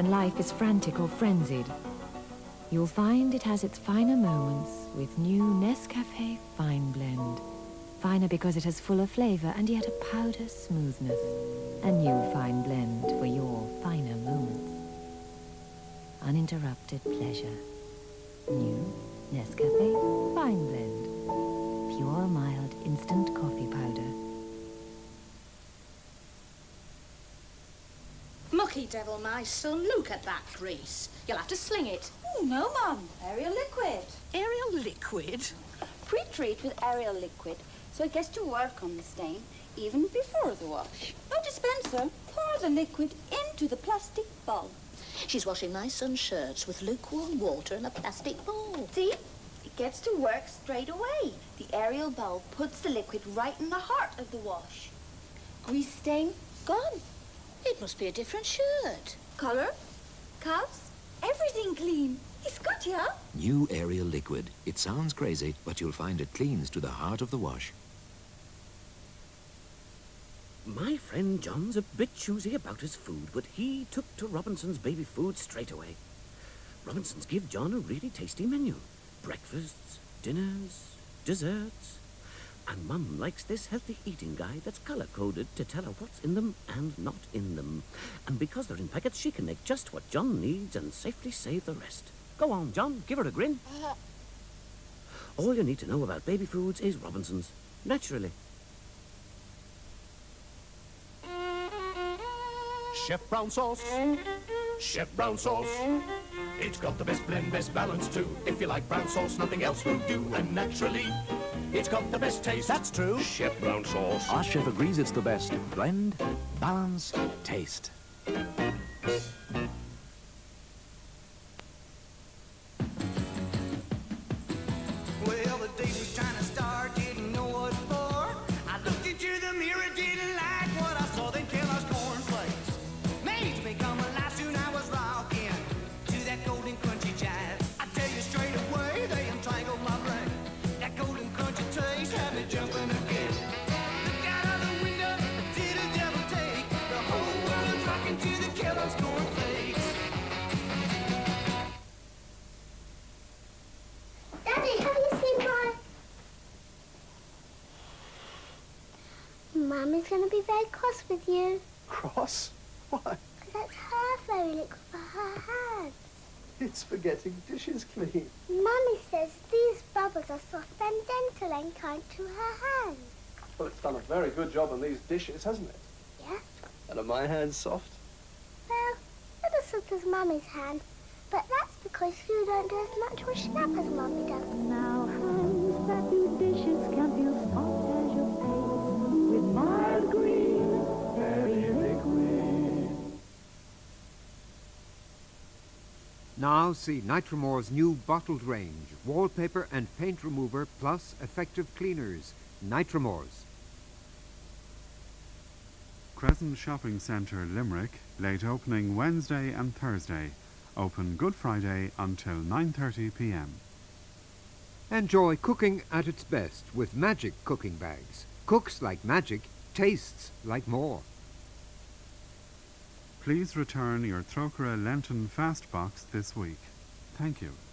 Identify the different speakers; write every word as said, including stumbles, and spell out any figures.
Speaker 1: when life is frantic or frenzied. You'll find it has its finer moments with new Nescafé Fine Blend. Finer because it has fuller flavor and yet a powder smoothness. A new fine blend for your finer moments. Uninterrupted pleasure. New Nescafé Fine Blend. Pure, mild, instant coffee powder.
Speaker 2: Mucky devil, my son, look at that grease. You'll have to sling it.
Speaker 3: Oh, no, Mum. Ariel liquid.
Speaker 2: Ariel liquid?
Speaker 3: Pre-treat with Ariel liquid so it gets to work on the stain even before the wash. No dispenser. Pour the liquid into the plastic bowl.
Speaker 2: She's washing my son's shirts with lukewarm water in a plastic bowl.
Speaker 3: See? It gets to work straight away. The Ariel bowl puts the liquid right in the heart of the wash. Grease stain gone.
Speaker 2: It must be a different shirt.
Speaker 3: Color, cuffs, everything clean. It's good, yeah?
Speaker 4: New Ariel liquid. It sounds crazy, but you'll find it cleans to the heart of the wash.
Speaker 5: My friend John's a bit choosy about his food, but he took to Robinson's baby food straight away. Robinson's give John a really tasty menu. Breakfasts, dinners, desserts. And Mum likes this healthy eating guide that's colour-coded to tell her what's in them and not in them. And because they're in packets, she can make just what John needs and safely save the rest. Go on, John, give her a grin. Uh. All you need to know about baby foods is Robinson's. Naturally.
Speaker 6: Chef Brown sauce. Chef Brown sauce. It's got the best blend, best balance too. If you like brown sauce, nothing else will do. And naturally, it's got the best taste.
Speaker 7: That's true.
Speaker 6: Chef Brown sauce.
Speaker 7: Our chef agrees it's the best. Blend, balance, taste.
Speaker 8: Well, the day was trying to start, didn't know what for. I looked into the mirror, didn't like what I saw. Then Kellogg's cornflakes made me come alive. Soon I was rocking to that golden crunchy jive. I tell you straight away, they entangled my brain. That golden crunchy taste had me jumping again. Look out of the window, did a double take. The whole world's rocking to the Kellogg's cornflakes.
Speaker 9: Daddy, have you seen my... Mum is going to be very cross with you.
Speaker 10: Cross? Why?
Speaker 9: Because that's her fairy liquid for her hands.
Speaker 10: It's for getting dishes clean.
Speaker 9: Mummy says these bubbles are soft and gentle and kind to her hands.
Speaker 10: Well, it's done a very good job on these dishes, hasn't it?
Speaker 9: Yeah?
Speaker 10: And are my hands soft?
Speaker 9: Well, not as soft as Mummy's hand. But that's because you don't do as much washing up as Mummy does.
Speaker 11: Now hands that do dishes can feel soft as your face with mild green fairy liquid.
Speaker 12: Now see Nitromore's new bottled range, wallpaper and paint remover plus effective cleaners. Nitromore's.
Speaker 13: Crescent Shopping Centre, Limerick, late opening Wednesday and Thursday. Open Good Friday until nine thirty p m.
Speaker 12: Enjoy cooking at its best with Magic cooking bags. Cooks like magic, tastes like more.
Speaker 13: Please return your Trocra Lenten Fast Box this week. Thank you.